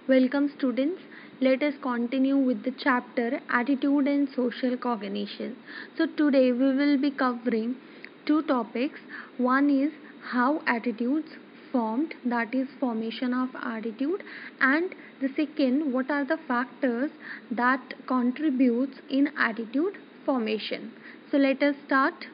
Welcome, students. Let us continue with the chapter Attitude and Social Cognition. So, today we will be covering two topics. One is how attitudes formed, that is, formation of attitude, and the second, what are the factors that contributes in attitude formation. So, let us start.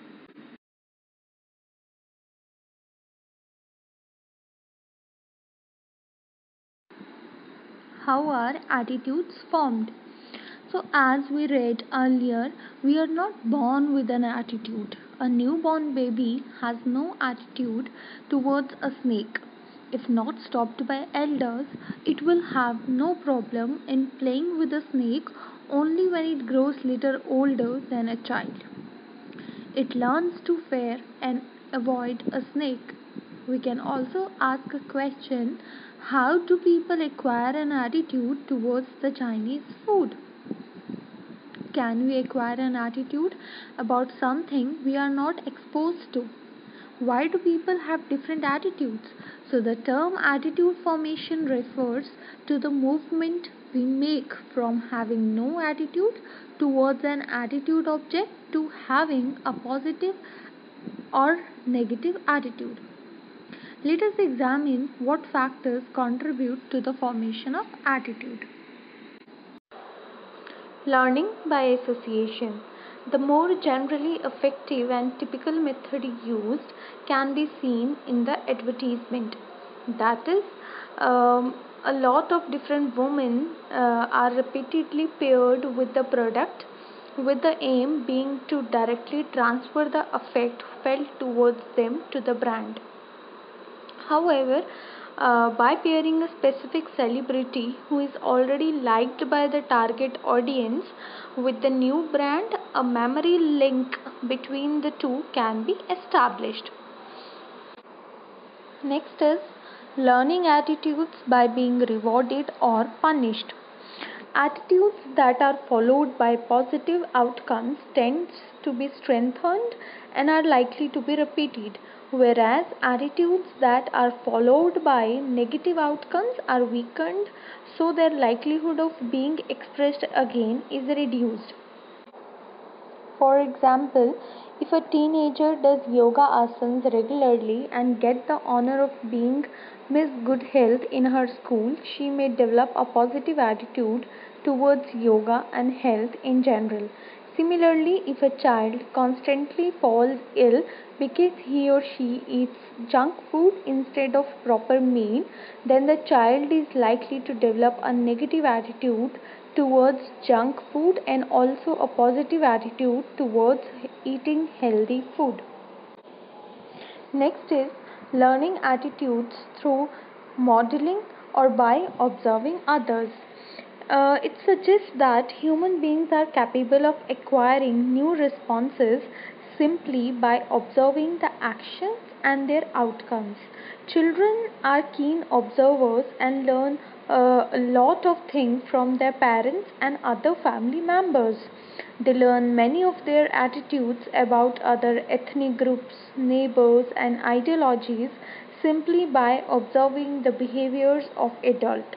How are attitudes formed? So, as we read earlier, we are not born with an attitude. A newborn baby has no attitude towards a snake. If not stopped by elders, it will have no problem in playing with a snake only when it grows little older than a child. It learns to fear and avoid a snake. We can also ask a question: how do people acquire an attitude towards the Chinese food? Can we acquire an attitude about something we are not exposed to? Why do people have different attitudes? So, the term attitude formation refers to the movement we make from having no attitude towards an attitude object to having a positive or negative attitude. Let us examine what factors contribute to the formation of attitude. Learning by association. The more generally effective and typical method used can be seen in the advertisement. That is, a lot of different women are repeatedly paired with the product, with the aim being to directly transfer the affect felt towards them to the brand. However, by pairing a specific celebrity who is already liked by the target audience with the new brand, a memory link between the two can be established. Next is learning attitudes by being rewarded or punished. Attitudes that are followed by positive outcomes tend to be strengthened and are likely to be repeated, whereas attitudes that are followed by negative outcomes are weakened, so their likelihood of being expressed again is reduced. For example, if a teenager does yoga asanas regularly and gets the honor of being Miss Good Health in her school, she may develop a positive attitude towards yoga and health in general. Similarly, if a child constantly falls ill because he or she eats junk food instead of proper meal, then the child is likely to develop a negative attitude towards junk food and also a positive attitude towards eating healthy food. Next is learning attitudes through modeling or by observing others. It suggests that human beings are capable of acquiring new responses simply by observing the actions and their outcomes. Children are keen observers and learn a lot of things from their parents and other family members. They learn many of their attitudes about other ethnic groups, neighbors, and ideologies simply by observing the behaviors of adults.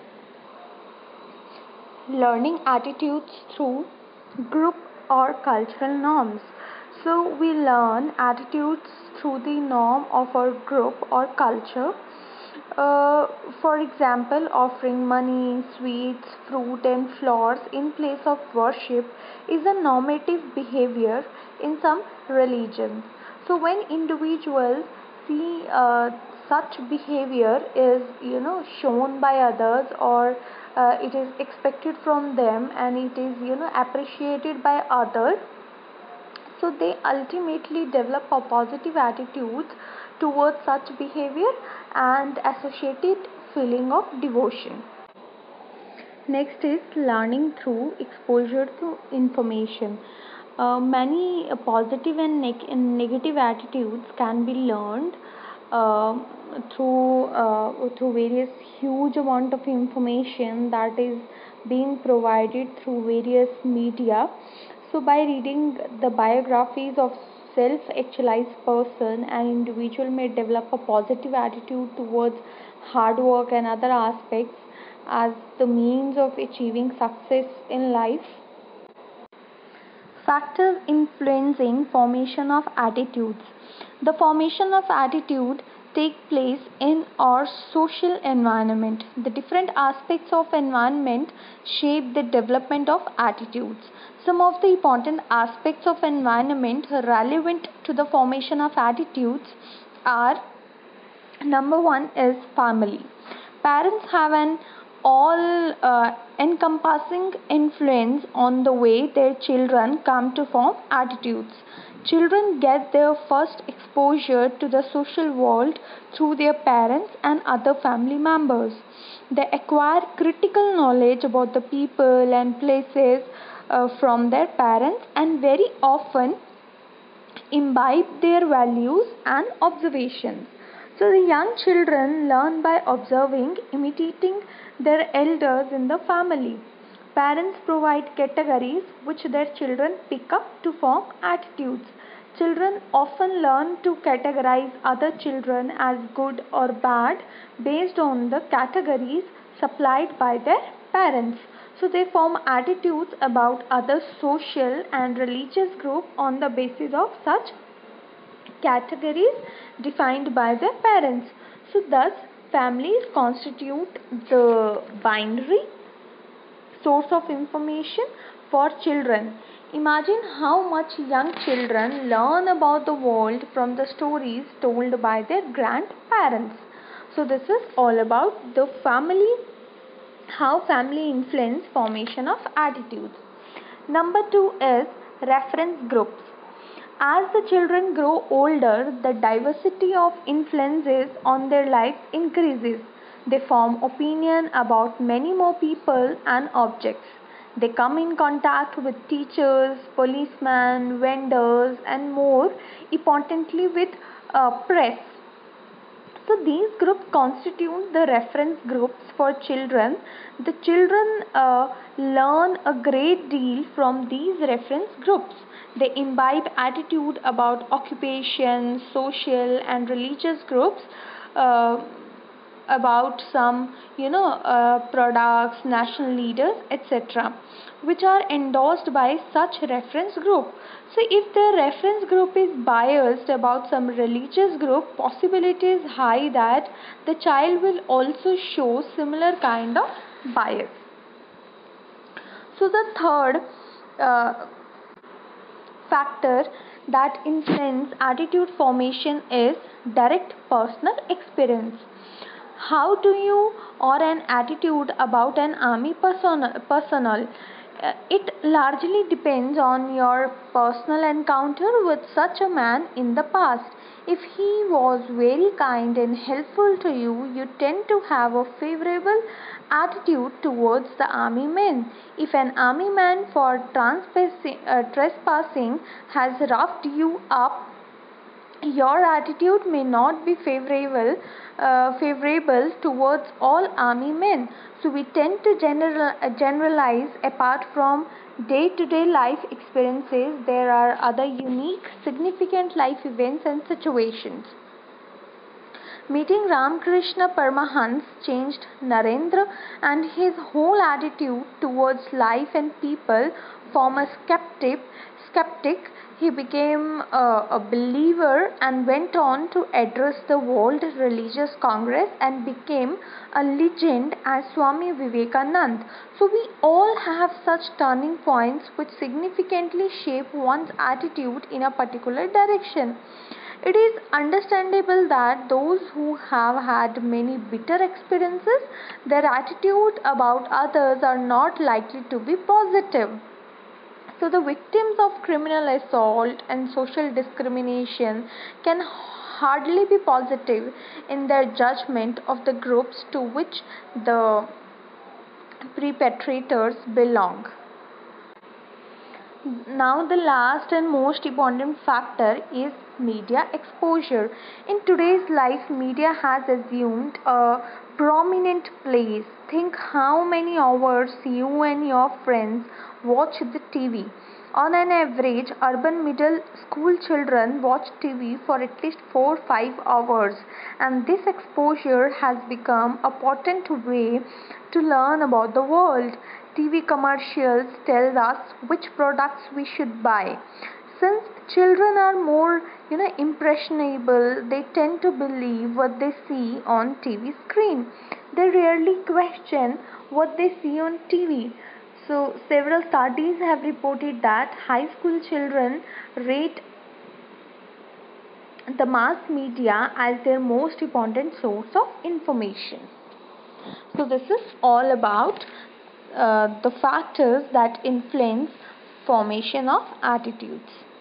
Learning attitudes through group or cultural norms. So, we learn attitudes through the norm of our group or culture. Uh, for example, offering money, sweets, fruit, and flowers in place of worship is a normative behavior in some religions. So, when individuals see such behavior is shown by others, or it is expected from them, and it is appreciated by others, so they ultimately develop a positive attitude towards such behavior and associated feeling of devotion. Next is learning through exposure to information. Many positive and negative attitudes can be learned uh, through various huge amount of information that is being provided through various media. So, by reading the biographies of self-actualized person, an individual may develop a positive attitude towards hard work and other aspects. as the means of achieving success in life. Factors influencing formation of attitudes. The formation of attitude take place in our social environment. The different aspects of environment shape the development of attitudes. Some of the important aspects of environment relevant to the formation of attitudes are: number one is family. Parents have an all encompassing influence on the way their children come to form attitudes. Children get their first exposure to the social world through their parents and other family members. They acquire critical knowledge about the people and places from their parents, and very often imbibe their values and observations. So the young children learn by observing, imitating their elders in the family. Parents provide categories which their children pick up to form attitudes. Children often learn to categorize other children as good or bad based on the categories supplied by their parents. So they form attitudes about other social and religious group on the basis of such categories defined by their parents. So thus families constitute the binary source of information for children. Imagine how much young children learn about the world from the stories told by their grandparents. So this is all about the family, how family influence formation of attitudes. Number two is reference groups. As the children grow older, the diversity of influences on their lives increases. They form opinion about many more people and objects. They come in contact with teachers, policemen, vendors, and more importantly with press. So these groups constitute the reference groups for children. The children learn a great deal from these reference groups. They imbibe attitude about occupation, social and religious groups, uh, about some products, national leaders, etc., which are endorsed by such reference group. So if the reference group is biased about some religious group, possibility is high that the child will also show similar kind of bias. So the third factor that influence attitude formation is direct personal experience. How do you or an attitude about an army personnel? It largely depends on your personal encounter with such a man in the past. If he was very kind and helpful to you, you tend to have a favorable attitude towards the army men. If an army man for trespassing has roughed you up, your attitude may not be favorable towards all army men. So we tend to generalize. Apart from day-to-day life experiences, there are other unique significant life events and situations. Meeting Ramakrishna Paramahansa changed Narendra and his whole attitude towards life and people. From a skeptic, he became a believer and went on to address the World Religious Congress and became a legend as Swami Vivekananda. So we all have such turning points which significantly shape one's attitude in a particular direction. It is understandable that those who have had many bitter experiences, their attitude about others are not likely to be positive. So the victims of criminal assault and social discrimination can hardly be positive in their judgment of the groups to which the perpetrators belong. Now the last and most important factor is media exposure. In today's life, media has assumed a prominent place. Think how many hours you and your friends watch the TV. On an average, urban middle school children watch TV for at least 4-5 hours, and this exposure has become a potent way to learn about the world. TV commercials tell us which products we should buy. Since children are more impressionable, they tend to believe what they see on TV screen. They rarely question what they see on TV. So, several studies have reported that high school children rate the mass media as their most important source of information. So, this is all about the factors that influence formation of attitudes.